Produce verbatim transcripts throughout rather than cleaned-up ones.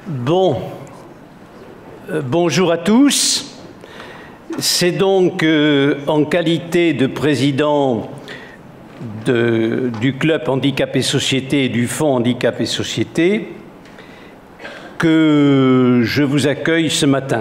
Bon, euh, bonjour à tous. C'est donc euh, en qualité de président de, du Club Handicap et Société et du Fonds Handicap et Société que je vous accueille ce matin.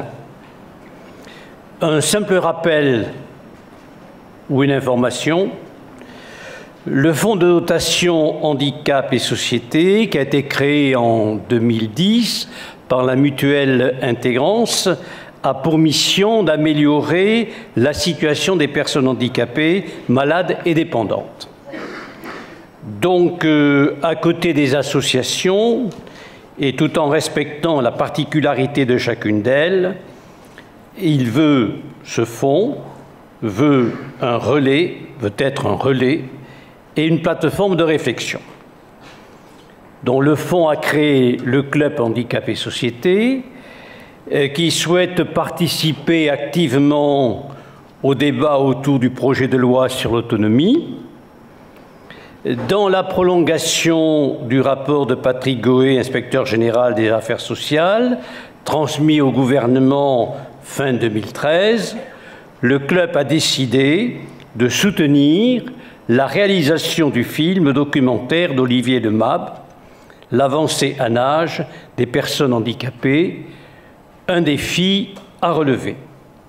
Un simple rappel ou une information. Le Fonds de dotation Handicap et Société, qui a été créé en deux mille dix par la mutuelle Intégrance, a pour mission d'améliorer la situation des personnes handicapées, malades et dépendantes. Donc, euh, à côté des associations, et tout en respectant la particularité de chacune d'elles, il veut, ce fonds, veut un relais, veut être un relais, et une plateforme de réflexion, dont le fonds a créé le Club Handicap et Société, euh, qui souhaite participer activement au débat autour du projet de loi sur l'autonomie. Dans la prolongation du rapport de Patrick Goé, inspecteur général des affaires sociales, transmis au gouvernement fin deux mille treize, le club a décidé de soutenir la réalisation du film documentaire d'Olivier Lemab, L'avancée en âge des personnes handicapées, un défi à relever.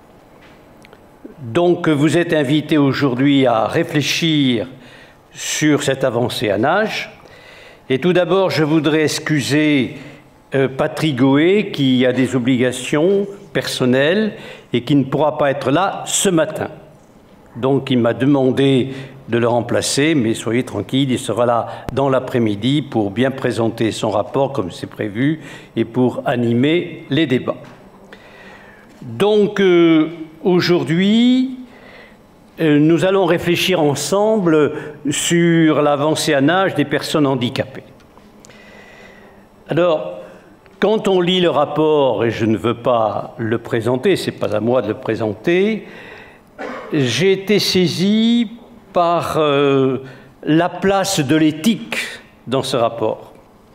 Donc vous êtes invités aujourd'hui à réfléchir sur cette avancée en âge. Et tout d'abord, je voudrais excuser euh, Patrick Goé, qui a des obligations personnelles et qui ne pourra pas être là ce matin. Donc il m'a demandé de le remplacer, mais soyez tranquille, il sera là dans l'après-midi pour bien présenter son rapport comme c'est prévu et pour animer les débats. Donc euh, aujourd'hui, euh, nous allons réfléchir ensemble sur l'avancée en âge des personnes handicapées. Alors, quand on lit le rapport, et je ne veux pas le présenter, ce n'est pas à moi de le présenter, j'ai été saisi par euh, la place de l'éthique dans ce rapport.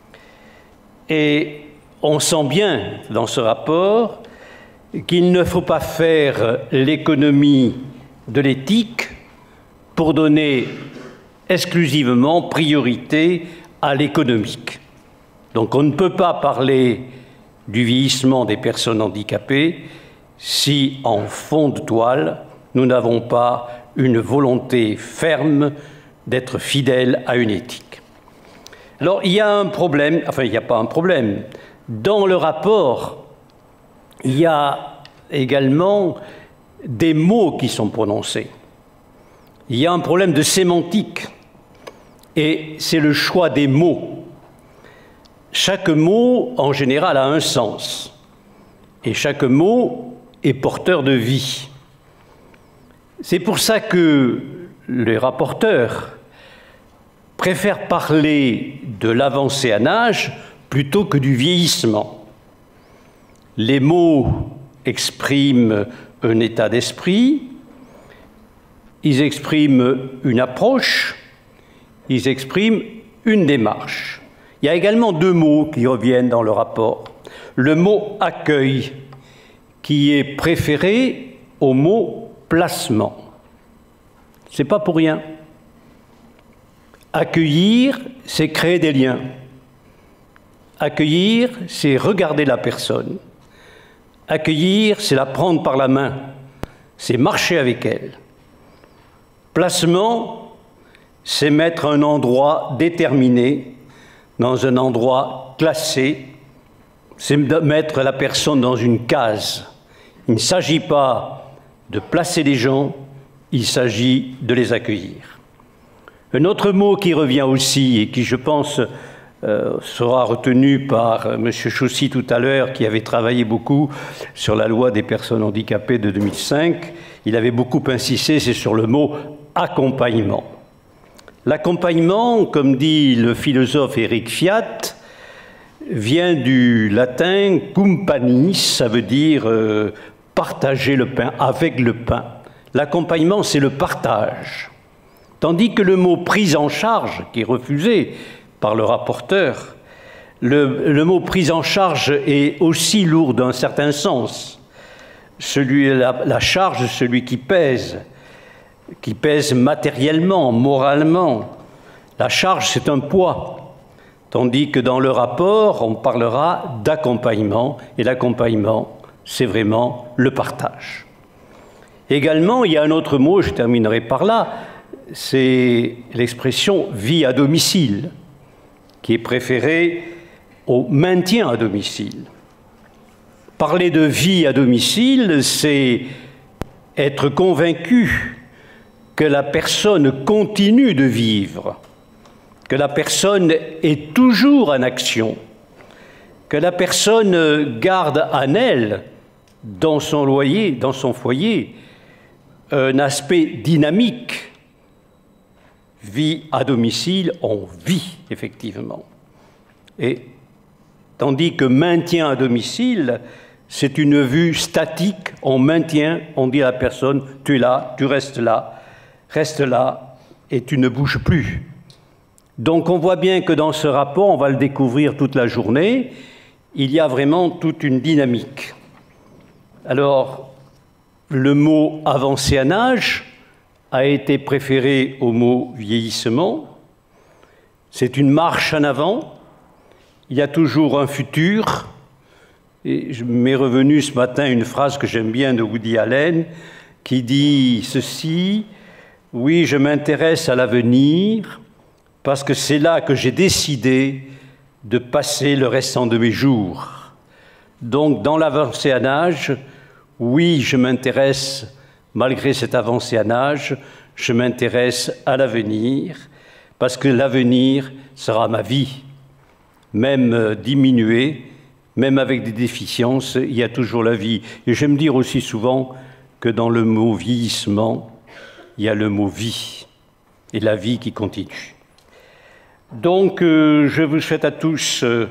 Et on sent bien dans ce rapport qu'il ne faut pas faire l'économie de l'éthique pour donner exclusivement priorité à l'économique. Donc on ne peut pas parler du vieillissement des personnes handicapées si, en fond de toile, nous n'avons pas une volonté ferme d'être fidèle à une éthique. Alors, il y a un problème, enfin, il n'y a pas un problème. Dans le rapport, il y a également des mots qui sont prononcés. Il y a un problème de sémantique, et c'est le choix des mots. Chaque mot, en général, a un sens, et chaque mot est porteur de vie. C'est pour ça que les rapporteurs préfèrent parler de l'avancée en âge plutôt que du vieillissement. Les mots expriment un état d'esprit, ils expriment une approche, ils expriment une démarche. Il y a également deux mots qui reviennent dans le rapport. Le mot « accueil » qui est préféré au mot placement. C'est pas pour rien. Accueillir, c'est créer des liens. Accueillir, c'est regarder la personne. Accueillir, c'est la prendre par la main. C'est marcher avec elle. Placement, c'est mettre un endroit déterminé dans un endroit classé. C'est mettre la personne dans une case. Il ne s'agit pas de placer les gens, il s'agit de les accueillir. Un autre mot qui revient aussi et qui, je pense, euh, sera retenu par M. Chaussy tout à l'heure, qui avait travaillé beaucoup sur la loi des personnes handicapées de deux mille cinq, il avait beaucoup insisté, c'est sur le mot « accompagnement ». L'accompagnement, comme dit le philosophe Éric Fiat, vient du latin « cumpanis », ça veut dire euh, partager le pain, avec le pain. L'accompagnement, c'est le partage. Tandis que le mot « prise en charge », qui est refusé par le rapporteur, le, le mot prise en charge est aussi lourd d'un certain sens. Celui, la, la charge, celui qui pèse, qui pèse matériellement, moralement. La charge, c'est un poids, tandis que dans le rapport, on parlera d'accompagnement, et l'accompagnement, c'est vraiment le partage. Également, il y a un autre mot, je terminerai par là, c'est l'expression « vie à domicile », qui est préférée au maintien à domicile. Parler de vie à domicile, c'est être convaincu que la personne continue de vivre, que la personne est toujours en action, que la personne garde en elle, dans son loyer, dans son foyer, un aspect dynamique. Vie à domicile, on vit effectivement. Et tandis que maintien à domicile, c'est une vue statique, on maintient, on dit à la personne, tu es là, tu restes là, reste là, et tu ne bouges plus. Donc on voit bien que dans ce rapport, on va le découvrir toute la journée, il y a vraiment toute une dynamique. Alors, le mot « avancé en âge » a été préféré au mot « vieillissement ». C'est une marche en avant, il y a toujours un futur. Et je m'est revenu ce matin une phrase que j'aime bien de Woody Allen, qui dit ceci, « Oui, je m'intéresse à l'avenir parce que c'est là que j'ai décidé de passer le restant de mes jours. » Donc, dans l'avancée en âge, oui, je m'intéresse, malgré cette avancée en âge, je m'intéresse à l'avenir, parce que l'avenir sera ma vie. Même diminuée, même avec des déficiences, il y a toujours la vie. Et j'aime dire aussi souvent que dans le mot vieillissement, il y a le mot vie, et la vie qui continue. Donc, euh, je vous souhaite à tous euh,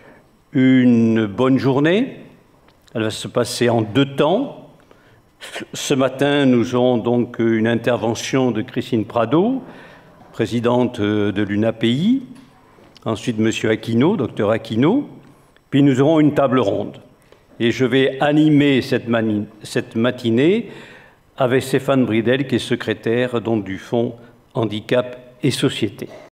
une bonne journée. Elle va se passer en deux temps. Ce matin, nous aurons donc une intervention de Christine Prado, présidente de l'U N A P I. Ensuite, M. Aquino, docteur Aquino. Puis nous aurons une table ronde. Et je vais animer cette, cette matinée avec Stéphane Bridel, qui est secrétaire donc, du Fonds Handicap et Société.